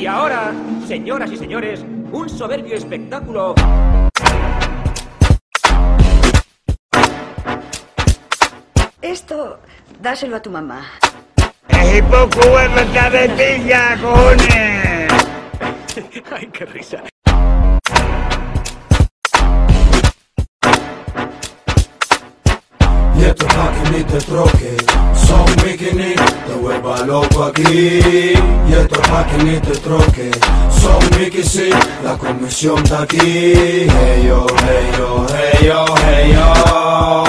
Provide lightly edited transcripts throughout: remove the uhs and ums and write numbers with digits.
Y ahora, señoras y señores, un soberbio espectáculo. Esto, dáselo a tu mamá. ¡Es poco bueno esta de pilla, cojones! Ay, qué risa. Y esto es pa' que ni te troque, son bikini, te vuelva loco aquí. Y esto es pa' que ni te troque, son Mickey, sí, la comisión está aquí. Hey yo, hey yo, hey yo, hey yo.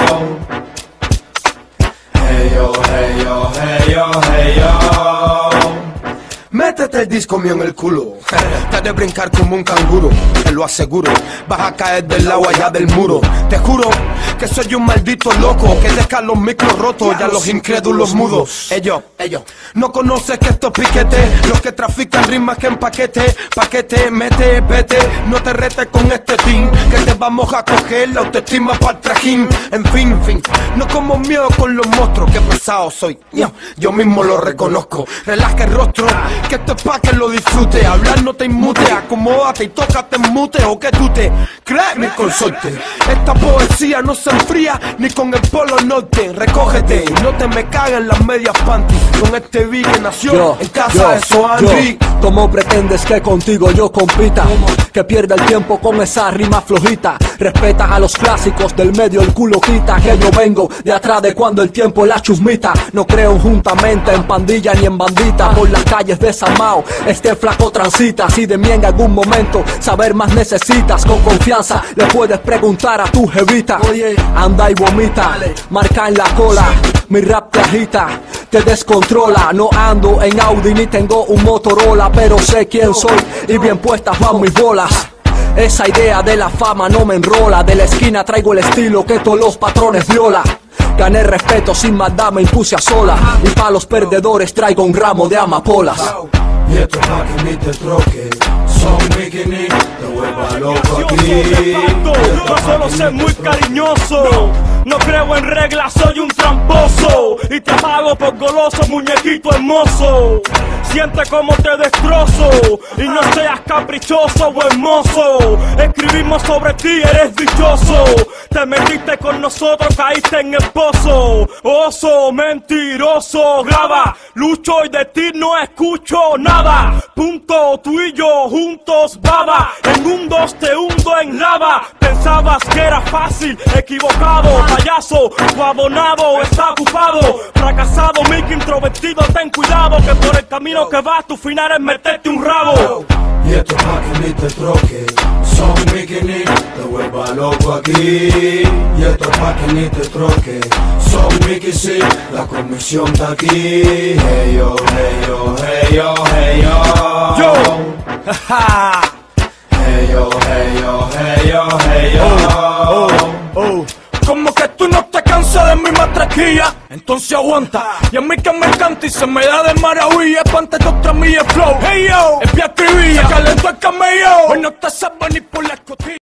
Hey yo, hey yo, hey yo, hey yo. Métete el disco mío en el culo. Te has de brincar como un canguro, te lo aseguro. Vas a caer del agua allá del muro. Te juro que soy un maldito loco, que deja los micros rotos y a los incrédulos mudos. Ellos, no conoces que estos piquetes, los que trafican rimas que en paquete, mete, vete, no te retes con este team, que te vamos a coger la autoestima pa'l trajín. En fin, no como miedo con los monstruos, que pesado soy, yo mismo lo reconozco. Relaja el rostro, que esto es pa' que lo disfrute. Hablar no te inmute, acomódate y tócate en mute, o que tú te crees mi consorte. Esta poesía no se enfría ni con el polo norte. Recógete y no te me caguen las medias panties con este beat que nació en casa de Soandri. ¿Cómo pretendes que contigo yo compita? Que pierda el tiempo con esa rima flojita. Respeta a los clásicos del medio, el culo quita. Que yo vengo de atrás de cuando el tiempo la chusmita. No creo juntamente en pandilla ni en bandita. Por las calles de San Mao este flaco transita. Si de mí en algún momento saber más necesitas, con confianza le puedes preguntar a tu jevita. Oye, anda y vomita, marca en la cola, mi rap te agita, te descontrola. No ando en Audi ni tengo un Motorola, pero sé quién soy y bien puestas van mis bolas. Esa idea de la fama no me enrola. De la esquina traigo el estilo que todos los patrones viola. Gané respeto sin maldad, me impuse a sola. Y pa' los perdedores traigo un ramo de amapolas. Y esto es pa' que ni te troque, son bikini, te vuelva loco aquí. Yo solo sé muy cariñoso, no creo en reglas, soy un tramposo. Y te pago por goloso, muñequito hermoso. Siente como te destrozo y no seas caprichoso o hermoso. Escribimos sobre ti, eres dichoso. Te metiste con nosotros, caíste en el pozo. Oso, mentiroso, graba, lucho y de ti no escucho nada. Punto, tú y yo juntos, baba. En un dos te hundo en lava. Pensabas que era fácil, equivocado. Payaso, tu abonado está ocupado. Fracasado, Mickey introvertido, ten cuidado que por el camino que vas tu final es meterte un rabo. Y esto es pa' que ni te troque, son bikini, te vuelva loco aquí. Y esto es pa' que ni te troque, son Mickey, sí, la comisión está aquí. Hey yo, hey yo, hey yo, hey yo. Yo, Hey yo, hey yo, hey yo, hey yo. Como que tú no te cansas de mi matraquilla, entonces aguanta. Y a mí que me encanta y se me da de maravilla. Espante contra mí el flow, hey yo, es mi escribía, se calentó el camello. Hoy no te sabes ni por la escotilla.